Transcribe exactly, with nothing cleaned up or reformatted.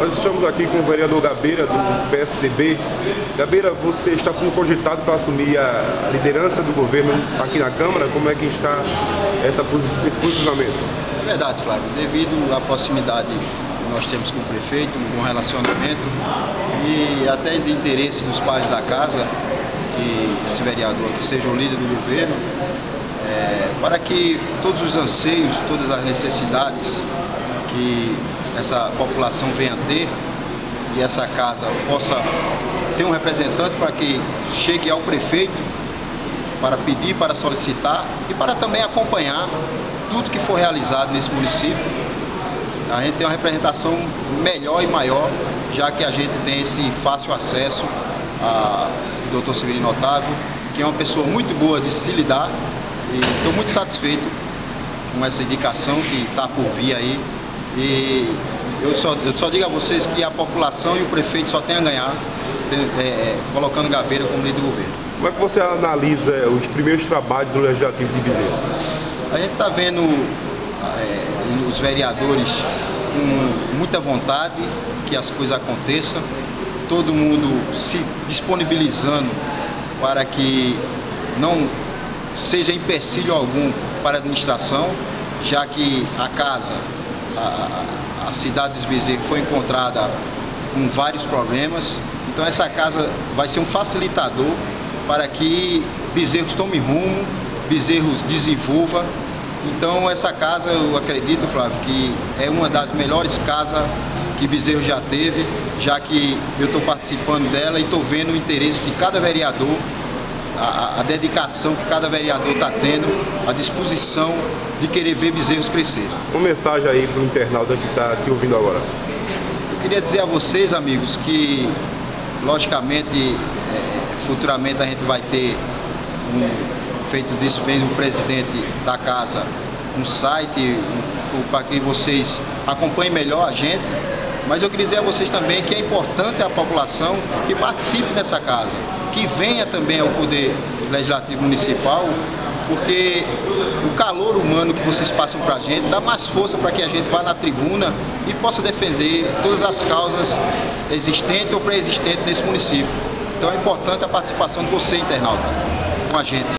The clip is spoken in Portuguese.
Nós estamos aqui com o vereador Gabeira, do P S D B. Gabeira, você está sendo cogitado para assumir a liderança do governo aqui na Câmara. Como é que está essa, esse posicionamento? É verdade, Flávio. Devido à proximidade que nós temos com o prefeito, um bom relacionamento e até de interesse dos pais da casa, que esse vereador que seja o líder do governo, é, para que todos os anseios, todas as necessidades que essa população venha ter e essa casa possa ter um representante para que chegue ao prefeito para pedir, para solicitar e para também acompanhar tudo que for realizado nesse município. A gente tem uma representação melhor e maior, já que a gente tem esse fácil acesso ao doutor Severino Otávio, que é uma pessoa muito boa de se lidar, e estou muito satisfeito com essa indicação que está por vir aí. E eu só, eu só digo a vocês que a população e o prefeito só tem a ganhar é, é, colocando Gabeira como líder do governo. Como é que você analisa os primeiros trabalhos do Legislativo de Bezerra? A gente está vendo é, os vereadores com muita vontade que as coisas aconteçam, todo mundo se disponibilizando para que não seja empecilho algum para a administração, já que a casa, a, a cidade de Bezerra foi encontrada com vários problemas. Então essa casa vai ser um facilitador para que Bezerros tome rumo, Bezerros desenvolva. Então essa casa, eu acredito, Flávio, que é uma das melhores casas que Bezerros já teve, já que eu estou participando dela e estou vendo o interesse de cada vereador, a, a dedicação que cada vereador está tendo, a disposição de querer ver Bezerros crescer. Uma mensagem aí para o internauta que está te ouvindo agora. Eu queria dizer a vocês, amigos, que logicamente, é, futuramente a gente vai ter, um, feito disso mesmo o presidente da casa, um site um, um, para que vocês acompanhem melhor a gente. Mas eu queria dizer a vocês também que é importante a população que participe nessa casa, que venha também ao Poder Legislativo Municipal, porque o calor humano que vocês passam para a gente dá mais força para que a gente vá na tribuna e possa defender todas as causas existentes ou pré-existentes nesse município. Então é importante a participação de você, internauta, com a gente.